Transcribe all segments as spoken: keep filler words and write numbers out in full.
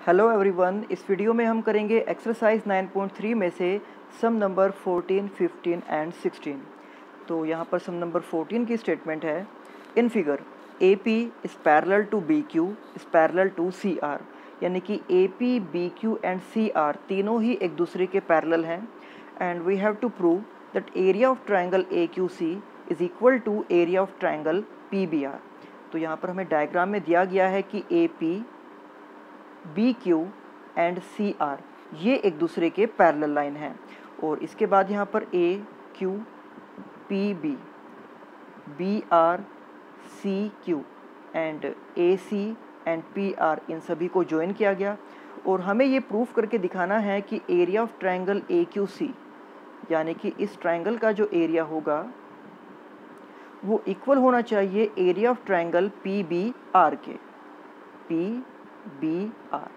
Hello everyone, इस video में हम करेंगे एक्सरसाइज नाइन पॉइंट थ्री में से sum number fourteen, fifteen and sixteen. तो यहाँ पर सम नंबर फोर्टीन की स्टेटमेंट है, in figure A P is parallel to B Q is parallel to C R. यानी कि A P, B Q and C R तीनों ही एक दूसरे के पैरेलल हैं and we have to prove that area of triangle A Q C is equal to area of triangle P B R. तो यहाँ पर हमें डायग्राम में दिया गया है कि A P, B Q and C R ये एक दूसरे के पैरेलल लाइन हैं और इसके बाद यहाँ पर A Q, P B, B R, C Q and A C and P R इन सभी को ज्वाइन किया गया और हमें ये प्रूफ करके दिखाना है कि area of triangle A Q C यानी कि इस ट्राइंगल का जो एरिया होगा वो इक्वल होना चाहिए area of triangle P B R के। पी बी आर,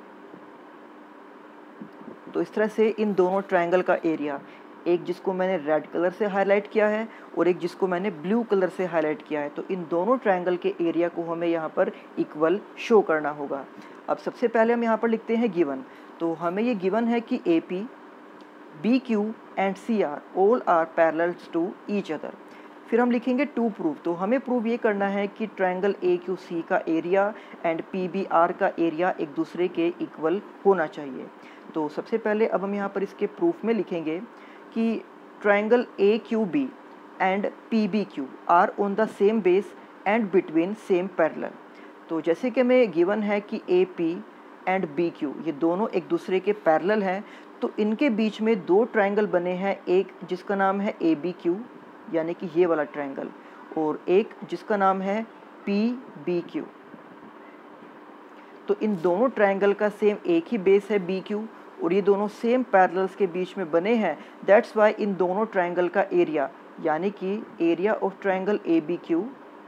तो इस तरह से इन दोनों ट्रायंगल का एरिया, एक जिसको मैंने रेड कलर से हाईलाइट किया है और एक जिसको मैंने ब्लू कलर से हाईलाइट किया है, तो इन दोनों ट्रायंगल के एरिया को हमें यहाँ पर इक्वल शो करना होगा। अब सबसे पहले हम यहाँ पर लिखते हैं गिवन। तो हमें ये गिवन है कि A P, B Q and C R all are parallels to each other. फिर हम लिखेंगे टू प्रूव। तो हमें प्रूव ये करना है कि ट्रायंगल ए क्यू सी का area and P B R का एरिया एक दूसरे के इक्वल होना चाहिए। तो सबसे पहले अब हम यहाँ पर इसके प्रूफ में लिखेंगे कि triangle A Q B and P B Q R on the same base and between same parallel. तो जैसे कि हमें गिवन है कि A P and B Q ये दोनों एक दूसरे के पैरेलल हैं, तो इनके बीच में दो ट्रायंगल बने हैं, एक जिसका नाम है ए बी क्यू यानी कि ये वाला ट्रायंगल और एक जिसका नाम है पी बी क्यू। तो इन दोनों ट्रायंगल का सेम एक ही बेस है बी क्यू और ये दोनों सेम पैरेलल्स के बीच में बने हैं। दैट्स वाई इन दोनों ट्रायंगल का एरिया यानी कि area of triangle A B Q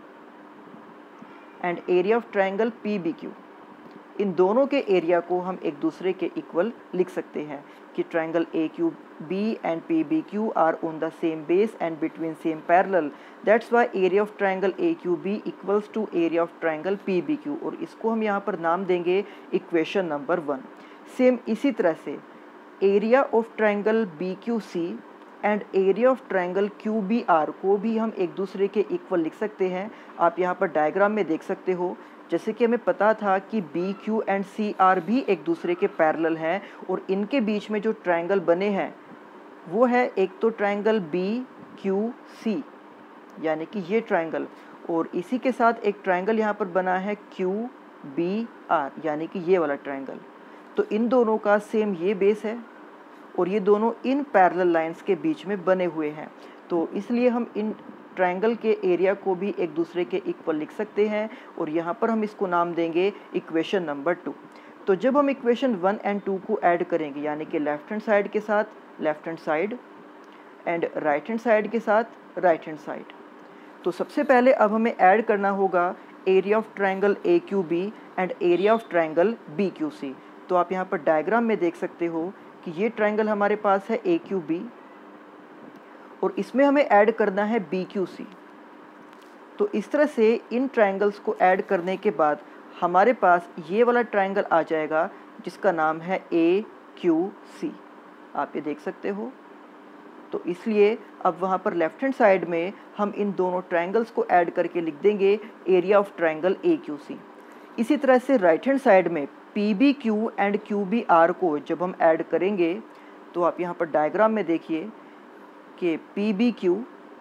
and area of triangle P B Q, इन दोनों के एरिया को हम एक दूसरे के इक्वल लिख सकते हैं कि triangle A Q B and P B Q R on the same base and between same parallel. That's why area of triangle A Q B equals to area of triangle P B Q और इसको हम यहाँ पर नाम देंगे equation number one. Same इसी तरह से area of triangle B Q C and area of triangle Q B R को भी हम एक दूसरे के इक्वल लिख सकते हैं। आप यहाँ पर डायग्राम में देख सकते हो, जैसे कि हमें पता था कि B Q and C R भी एक दूसरे के पैरेलल हैं और इनके बीच में जो ट्रायंगल बने हैं वो है एक तो ट्रायंगल बी क्यू सी यानी कि ये ट्रायंगल और इसी के साथ एक ट्रायंगल यहाँ पर बना है क्यू बी आर यानी कि ये वाला ट्रायंगल। तो इन दोनों का सेम ये बेस है और ये दोनों इन पैरेलल लाइंस के बीच में बने हुए हैं, तो इसलिए हम इन ट्रायंगल के एरिया को भी एक दूसरे के इक्वल लिख सकते हैं और यहाँ पर हम इसको नाम देंगे इक्वेशन नंबर टू। तो जब हम इक्वेशन वन एंड टू को ऐड करेंगे यानी कि लेफ्ट हैंड साइड के साथ left hand side and right hand side के साथ राइट हैंड साइड, तो सबसे पहले अब हमें ऐड करना होगा area of triangle A Q B and area of triangle B Q C. तो आप यहाँ पर डायग्राम में देख सकते हो कि ये ट्रायंगल हमारे पास है ए क्यू बी और इसमें हमें ऐड करना है बी क्यू सी। तो इस तरह से इन ट्रायंगल्स को ऐड करने के बाद हमारे पास ये वाला ट्रायंगल आ जाएगा जिसका नाम है ए क्यू सी। आप ये देख सकते हो। तो इसलिए अब वहाँ पर लेफ्ट हैंड साइड में हम इन दोनों ट्रायंगल्स को ऐड करके लिख देंगे area of triangle A Q C. इसी तरह से राइट हैंड साइड में P B Q and Q B R को जब हम ऐड करेंगे तो आप यहाँ पर डायग्राम में देखिए कि P B Q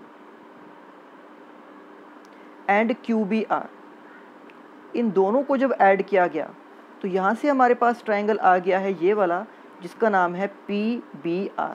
and Q B R इन दोनों को जब ऐड किया गया तो यहाँ से हमारे पास ट्रायंगल आ गया है ये वाला जिसका नाम है पी बी आर।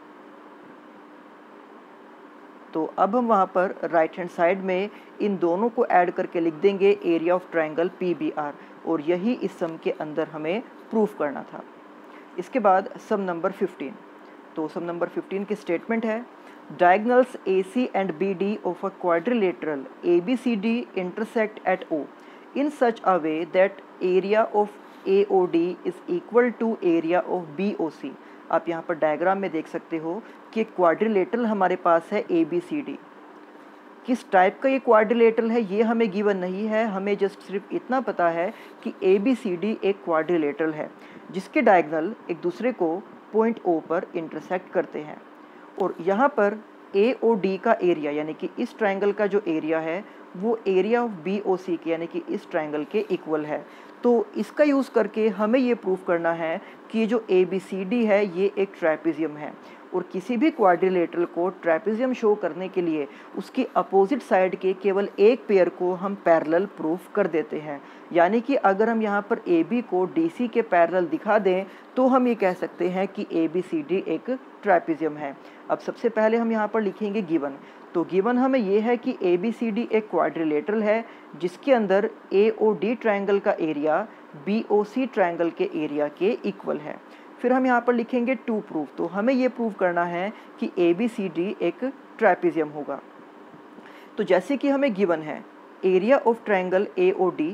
तो अब हम वहाँ पर राइट हैंड साइड में इन दोनों को ऐड करके लिख देंगे area of triangle P B R और यही इस सम के अंदर हमें प्रूफ करना था। इसके बाद सम नंबर फिफ्टीन। तो सम नंबर फिफ्टीन की स्टेटमेंट है, diagonals A C and B D of a quadrilateral A B C D intersect at O in such a way that area of A O D is equal to area of B O C. आप यहाँ पर diagram में देख सकते हो कि quadrilateral हमारे पास है ए बी सी डी किस टाइप का ये क्वाड्रिलेटरल है ये हमें गिवन नहीं है, हमें जस्ट सिर्फ इतना पता है कि ए बी सी डी एक क्वाड्रिलेटरल है जिसके डायगोनल एक दूसरे को पॉइंट ओ पर इंटरसेक्ट करते हैं। और यहाँ पर ए ओ डी का एरिया यानी कि इस ट्रायंगल का जो एरिया है वो area of B O C के यानी कि इस ट्रायंगल के इक्वल है। तो इसका यूज़ करके हमें ये प्रूव करना है कि जो ए बी सी डी है ये एक ट्रैपेजियम है। और किसी भी क्वाड्रिलेटरल को ट्रैपेजियम शो करने के लिए उसकी अपोजिट साइड के केवल एक पेयर को हम पैरेलल प्रूफ कर देते हैं। यानी कि अगर हम यहाँ पर ए बी को डी सी के पैरेलल दिखा दें तो हम ये कह सकते हैं कि ए बी सी डी एक ट्रैपेजियम है। अब सबसे पहले हम यहाँ पर लिखेंगे गिवन। तो गिवन हमें ये है कि ए बी सी डी एक क्वाड्रिलेटरल है जिसके अंदर ए ओ डी ट्रायंगल का area B O C triangle के एरिया के इक्वल है। फिर हम यहाँ पर लिखेंगे टू प्रूफ। तो हमें ये प्रूव करना है कि ए बी सी डी एक ट्रैपेजियम होगा। तो जैसे कि हमें गिवन है area of triangle A O D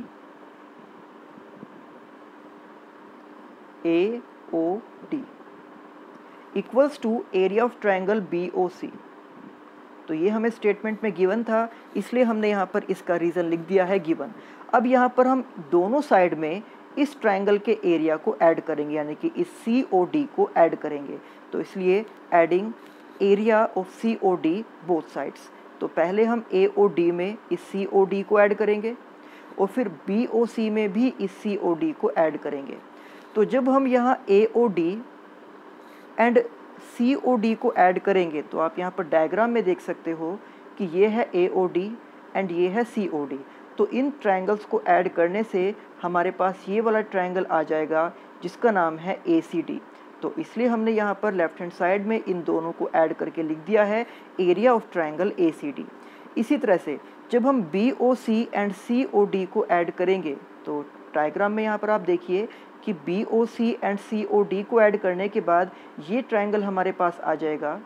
A O D equals to area of triangle B O C. तो ये हमें स्टेटमेंट में गिवन था इसलिए हमने यहाँ पर इसका रीज़न लिख दिया है गिवन। अब यहाँ पर हम दोनों साइड में इस ट्रायंगल के एरिया को ऐड करेंगे यानी कि इस सी ओ डी को ऐड करेंगे। तो इसलिए adding area of C O D both sides. तो पहले हम ए ओ डी में इस सी ओ डी को ऐड करेंगे और फिर बी ओ सी में भी इस सी ओ डी को ऐड करेंगे। तो जब हम यहाँ A O D and C O D को ऐड करेंगे तो आप यहाँ पर डायग्राम में देख सकते हो कि ये है ए ओ डी एंड ये है सी ओ डी। तो इन ट्रायंगल्स को ऐड करने से हमारे पास ये वाला ट्रायंगल आ जाएगा जिसका नाम है ए सी डी। तो इसलिए हमने यहाँ पर लेफ्ट हैंड साइड में इन दोनों को ऐड करके लिख दिया है area of triangle A C D. इसी तरह से जब हम B O C and C O D को ऐड करेंगे तो डायग्राम में यहाँ पर आप देखिए कि B O C and C O D को ऐड करने के बाद ये ट्रायंगल हमारे पास आ जाएगा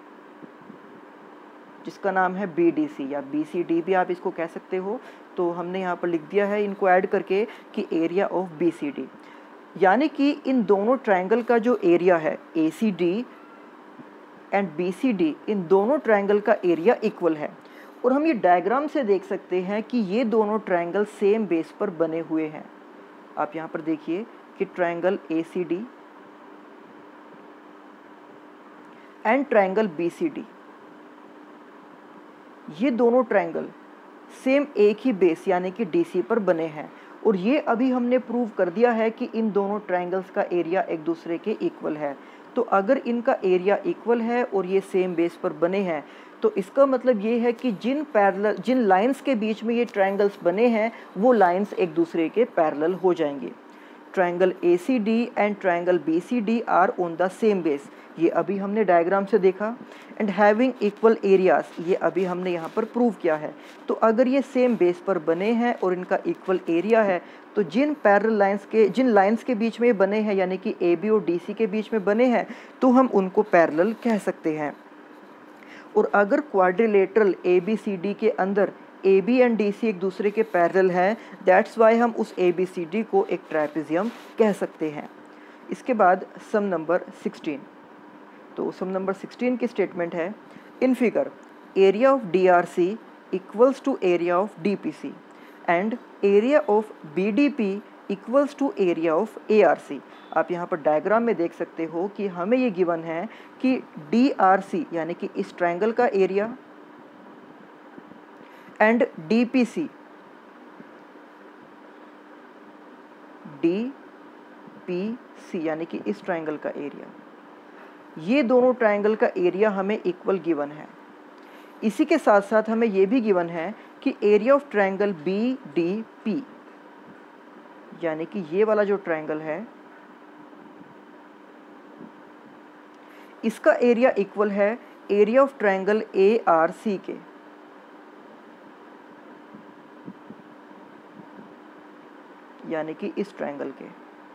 जिसका नाम है बी डी सी या बी सी डी भी आप इसको कह सकते हो। तो हमने यहाँ पर लिख दिया है इनको ऐड करके कि area of B C D. यानी कि इन दोनों ट्रायंगल का जो एरिया है A C D and B C D इन दोनों ट्रायंगल का एरिया इक्वल है। और हम ये डायग्राम से देख सकते हैं कि ये दोनों ट्रायंगल सेम बेस पर बने हुए हैं। आप यहाँ पर देखिए कि triangle A C D and triangle B C D ये दोनों ट्रायंगल सेम एक ही बेस यानी कि डी सी पर बने हैं। और ये अभी हमने प्रूव कर दिया है कि इन दोनों ट्रायंगल्स का एरिया एक दूसरे के इक्वल है। तो अगर इनका एरिया इक्वल है और ये सेम बेस पर बने हैं तो इसका मतलब ये है कि जिन पैरेलल जिन लाइंस के बीच में ये ट्रायंगल्स बने हैं वो लाइंस एक दूसरे के पैरेलल हो जाएंगे। Triangle A C D and triangle B C D are on the same base, ये अभी हमने डायग्राम से देखा। एंड हैविंग इक्वल एरियाज, ये अभी हमने यहाँ पर प्रूव किया है। तो अगर ये सेम बेस पर बने हैं और इनका इक्वल एरिया है तो जिन पैरेलल लाइंस के जिन लाइंस के बीच में बने हैं यानी कि ए बी और डी सी के बीच में बने हैं तो हम उनको पैरेलल कह सकते हैं। और अगर quadrilateral A B C D के अंदर A B and D C एक दूसरे के पैरेलल हैं, दैट्स वाई हम उस ए बी सी डी को एक ट्रैपेजियम कह सकते हैं। इसके बाद सम नंबर सिक्सटीन। तो सम नंबर सिक्सटीन की स्टेटमेंट है in figure area of D R C equals to area of D P C and area of B D P equals to area of A R C. आप यहाँ पर diagram में देख सकते हो कि हमें ये गिवन है कि डी आर सी यानी कि इस ट्रायंगल का area and D P C D P C यानी कि इस ट्रायंगल का एरिया, ये दोनों ट्रायंगल का एरिया हमें इक्वल गिवन है। इसी के साथ साथ हमें ये भी गिवन है कि area of triangle B D P यानी कि ये वाला जो ट्रायंगल है इसका एरिया इक्वल है area of triangle A R C के। यानी कि इस ट्रायंगल के।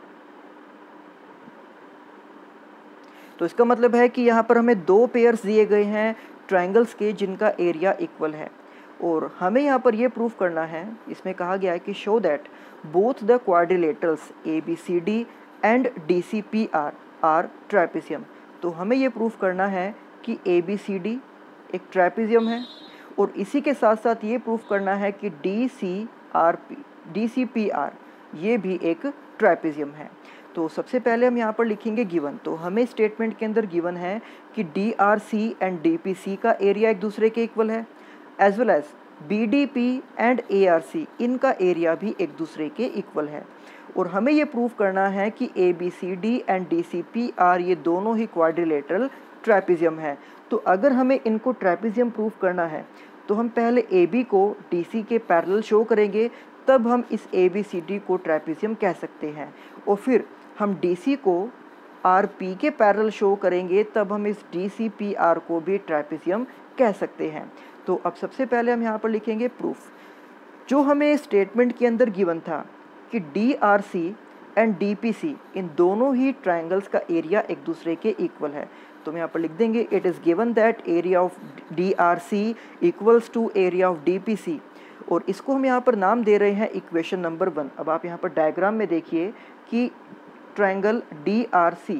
तो इसका मतलब है कि यहाँ पर हमें दो पेयर्स दिए गए हैं ट्रायंगल्स के जिनका एरिया इक्वल है। और हमें यहाँ पर ये प्रूफ करना है, इसमें कहा गया है कि show that both the quadrilaterals A B C D and D C P R are trapezium. तो हमें ये प्रूफ करना है कि ए बी सी डी एक ट्रैपेजियम है और इसी के साथ साथ ये प्रूफ करना है कि D C R P D C P R ये भी एक ट्रापेजियम है। तो सबसे पहले हम यहाँ पर लिखेंगे गिवन। तो हमें स्टेटमेंट के अंदर गिवन है कि D R C and D P C का एरिया एक दूसरे के इक्वल है, as well as B D P and A R C इनका एरिया भी एक दूसरे के इक्वल है। और हमें ये प्रूफ करना है कि A B C D and D C P R ये दोनों ही क्वाड्रिलेटरल ट्रापेजियम है। तो अगर हमें इनको ट्रापेजियम प्रूफ करना है तो हम पहले ए बी को डी सी के पैरेलल शो करेंगे, तब हम इस ए बी सी डी को ट्रापेजियम कह सकते हैं। और फिर हम डी सी को आर पी के पैरेलल शो करेंगे, तब हम इस डी सी पी आर को भी ट्रापेजियम कह सकते हैं। तो अब सबसे पहले हम यहाँ पर लिखेंगे प्रूफ। जो हमें स्टेटमेंट के अंदर गिवन था कि D R C and D P C इन दोनों ही ट्राइंगल्स का एरिया एक दूसरे के इक्वल है, तो हम यहाँ पर लिख देंगे it is given that area of D R C equals to area of D P C. और इसको हम यहाँ पर नाम दे रहे हैं इक्वेशन नंबर वन। अब आप यहाँ पर डायग्राम में देखिए कि triangle D R C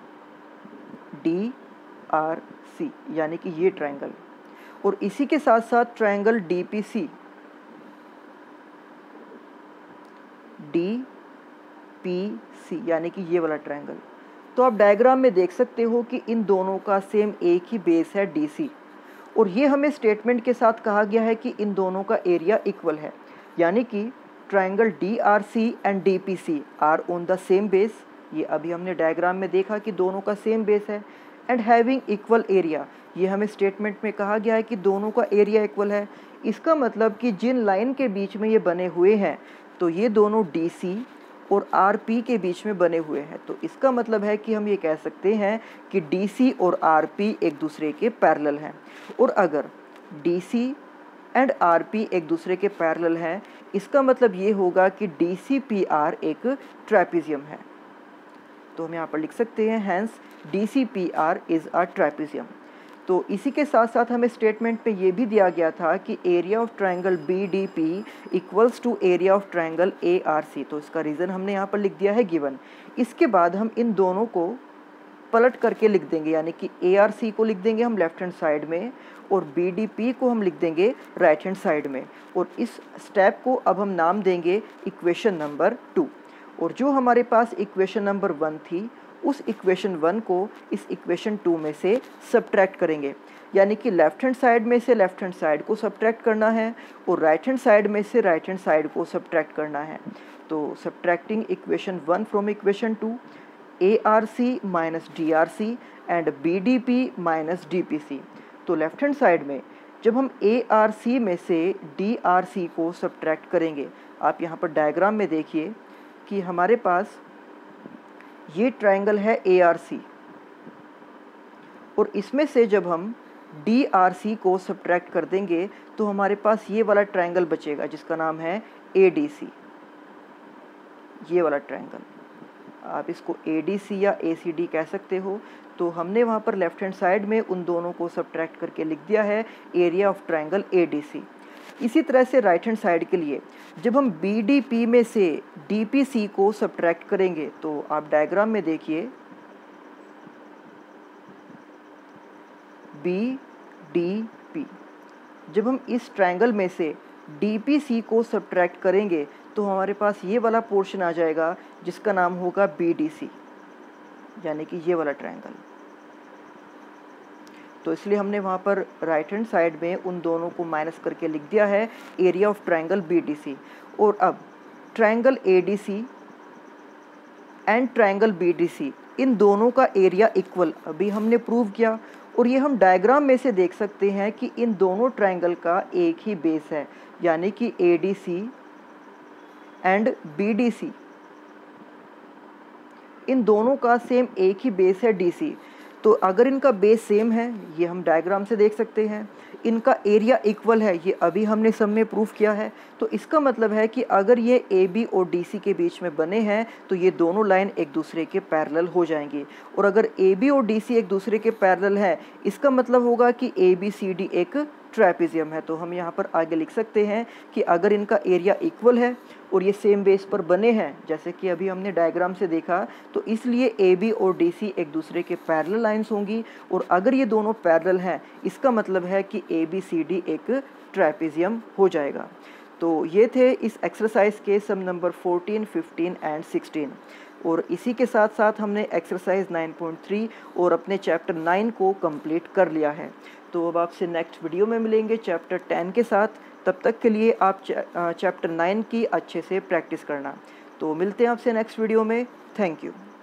D R C यानी कि ये ट्राइंगल, और इसी के साथ साथ triangle D P C D P C यानी कि ये वाला ट्राइंगल। तो आप डायग्राम में देख सकते हो कि इन दोनों का सेम एक ही बेस है डी सी, और ये हमें स्टेटमेंट के साथ कहा गया है कि इन दोनों का एरिया इक्वल है, यानी कि triangle D R C and D P C are on the same base. ये अभी हमने डायग्राम में देखा कि दोनों का सेम बेस है। एंड हैविंग इक्वल एरिया, ये हमें स्टेटमेंट में कहा गया है कि दोनों का एरिया इक्वल है। इसका मतलब कि जिन लाइन के बीच में ये बने हुए हैं तो ये दोनों डी सी और आर पी के बीच में बने हुए हैं। तो इसका मतलब है कि हम ये कह सकते हैं कि डी सी और आर पी एक दूसरे के पैरेलल हैं। और अगर D C and R P एक दूसरे के पैरेलल हैं, इसका मतलब ये होगा कि डी सी पी आर एक ट्रापेजियम है। तो हम यहाँ पर लिख सकते हैं hence D C P R is a trapezium. तो इसी के साथ साथ हमें स्टेटमेंट पे ये भी दिया गया था कि area of triangle B D P equals to area of triangle A R C. तो इसका रीज़न हमने यहाँ पर लिख दिया है गिवन। इसके बाद हम इन दोनों को पलट करके लिख देंगे, यानी कि ए आर सी को लिख देंगे हम लेफ्ट हैंड साइड में और बी डी पी को हम लिख देंगे राइट हैंड साइड में। और इस स्टेप को अब हम नाम देंगे इक्वेशन नंबर टू। और जो हमारे पास इक्वेशन नंबर वन थी, उस इक्वेशन वन को इस इक्वेशन टू में से सब्ट्रैक्ट करेंगे, यानी कि लेफ्ट हैंड साइड में से लेफ्ट हैंड साइड को सब्ट्रैक्ट करना है और राइट हैंड साइड में से राइट हैंड साइड को सब्ट्रैक्ट करना है। तो subtracting equation one from equation two, A R C minus D R C and B D P minus D P C. तो लेफ्ट हैंड साइड में जब हम ए आर सी में से डी आर सी को सब्ट्रैक्ट करेंगे, आप यहाँ पर डायग्राम में देखिए कि हमारे पास ये ट्राइंगल है ए आर सी, और इसमें से जब हम डी आर सी को सब्ट्रैक्ट कर देंगे तो हमारे पास ये वाला ट्राइंगल बचेगा जिसका नाम है ए डी सी। ये वाला ट्राइंगल आप इसको ए डी सी या ए सी डी कह सकते हो। तो हमने वहाँ पर लेफ्ट हैंड साइड में उन दोनों को सब्ट्रैक्ट करके लिख दिया है area of triangle A D C. इसी तरह से राइट हैंड साइड के लिए जब हम बी डी पी में से डी पी सी को सब्ट्रैक्ट करेंगे, तो आप डायग्राम में देखिए बी डी पी, जब हम इस ट्रायंगल में से डी पी सी को सब्ट्रैक्ट करेंगे तो हमारे पास ये वाला पोर्शन आ जाएगा जिसका नाम होगा बी डी सी, यानी कि ये वाला ट्रायंगल। तो इसलिए हमने वहाँ पर राइट हैंड साइड में उन दोनों को माइनस करके लिख दिया है area of triangle B D C. और अब triangle A D C and triangle B D C इन दोनों का एरिया इक्वल अभी हमने प्रूव किया, और ये हम डायग्राम में से देख सकते हैं कि इन दोनों ट्रायंगल का एक ही बेस है, यानी कि A D C and B D C इन दोनों का सेम एक ही बेस है डी सी। तो अगर इनका बेस सेम है, ये हम डायग्राम से देख सकते हैं, इनका एरिया इक्वल है, ये अभी हमने सब में प्रूफ किया है। तो इसका मतलब है कि अगर ये ए बी और डी सी के बीच में बने हैं तो ये दोनों लाइन एक दूसरे के पैरेलल हो जाएंगी। और अगर ए बी और डी सी एक दूसरे के पैरेलल है, इसका मतलब होगा कि ए बी सी डी एक ट्रैपेजियम है। तो हम यहाँ पर आगे लिख सकते हैं कि अगर इनका एरिया इक्वल है और ये सेम बेस पर बने हैं, जैसे कि अभी हमने डायग्राम से देखा, तो इसलिए ए बी और डी सी एक दूसरे के पैरेलल लाइंस होंगी। और अगर ये दोनों पैरेलल हैं, इसका मतलब है कि ए बी सी डी एक ट्रेपेजियम हो जाएगा। तो ये थे इस एक्सरसाइज के sum number fourteen, fifteen and sixteen. और इसी के साथ साथ हमने एक्सरसाइज नाइन पॉइंट थ्री और अपने चैप्टर नाइन को कंप्लीट कर लिया है। तो अब आपसे नेक्स्ट वीडियो में मिलेंगे चैप्टर टेन के साथ। तब तक के लिए आप चैप्टर नाइन की अच्छे से प्रैक्टिस करना। तो मिलते हैं आपसे नेक्स्ट वीडियो में। Thank you.